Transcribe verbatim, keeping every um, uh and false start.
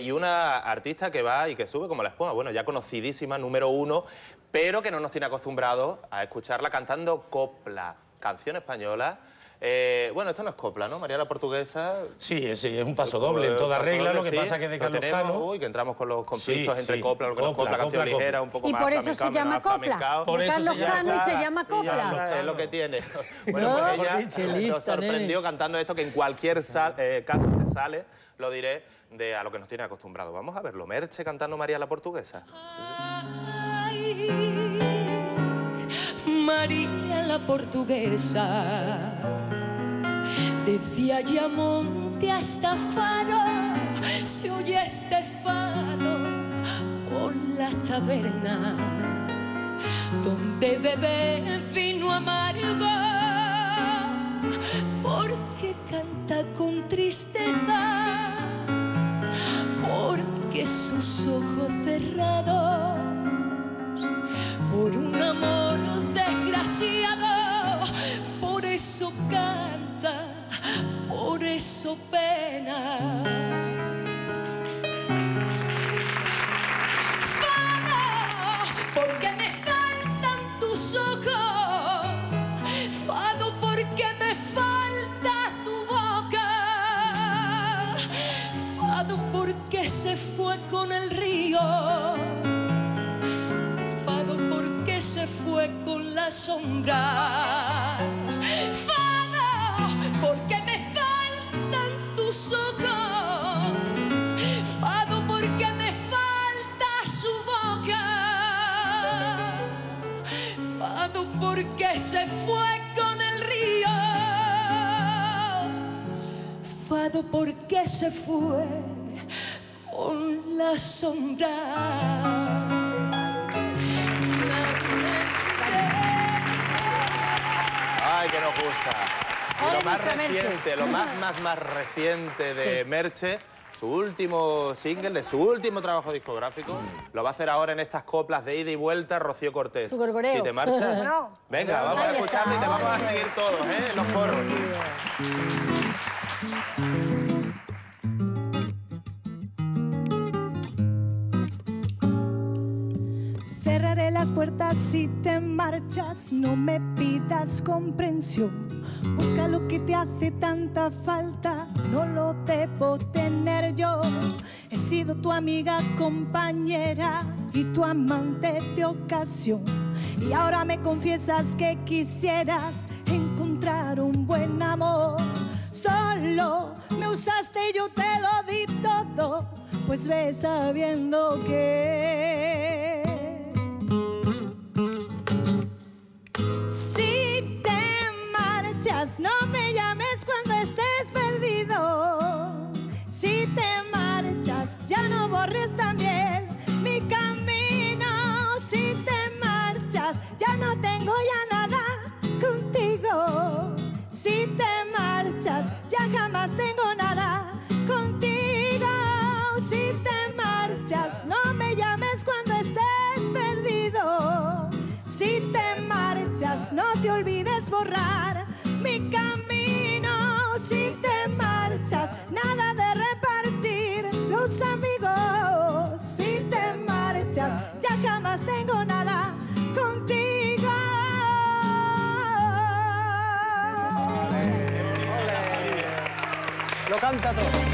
y una artista que va y que sube como la espuma, bueno, ya conocidísima, número uno, pero que no nos tiene acostumbrados a escucharla cantando copla, canción española. Eh, bueno, esto no es copla, ¿no? María la Portuguesa. Sí, sí, es un paso doble en toda regla, doble, lo que sí, pasa que de Carlos Cano... Uy, que entramos con los conflictos sí, entre sí, copla, lo que no es copla, canción copla, ligera, un poco y más por eso se llama copla. Por de eso Carlos se llama, Cano y se llama copla. Es lo que tiene. Bueno, pues ella dicho, lista, nos sorprendió nene. cantando esto, que en cualquier sal, eh, caso se sale, lo diré, de a lo que nos tiene acostumbrado. Vamos a verlo. Merche cantando María la Portuguesa. Ay, María la Portuguesa, desde Ayamonte hasta Faro, se oye este fado por la taberna, donde bebe vino amargo, porque canta con tristeza, porque sus ojos cerrados, por un amor desgraciado, por eso canta, por eso pena. Fado, porque me faltan tus ojos, fado, porque me falta tu boca, fado, porque se fue con el río, fado, porque se fue con las sombras, fado, porque me faltan tus ojos, fado, porque me falta su boca, fado, porque se fue con el río, fado, porque se fue con la sombra. Ay, que nos gusta. Y lo más reciente, lo más, más, más reciente de sí. Merche, su último single, de su último trabajo discográfico, mm. lo va a hacer ahora en estas coplas de ida y vuelta Rocío Cortés. Su gorgoreo. Si te marchas, no. venga, vamos a escucharlo y te vamos a seguir todos, ¿eh? En los coros. Cerraré las puertas si te marchas, no me pidas comprensión. Busca lo que te hace tanta falta, no lo debo tener yo. He sido tu amiga, compañera y tu amante de ocasión. Y ahora me confiesas que quisieras encontrar un buen amor. Solo me usaste y yo te lo di todo, pues ves sabiendo que... no me llames cuando estés perdido. Si te marchas, ya no borres también mi camino. Si te marchas, ya no tengo ya nada contigo. Si te marchas, ya jamás tengo nada contigo. Si te marchas, no me llames cuando estés perdido. Si te marchas, no te olvides borrar mi camino. Si te marchas, nada de repartir los amigos. Si te marchas, ya jamás tengo nada contigo. Lo canta todo.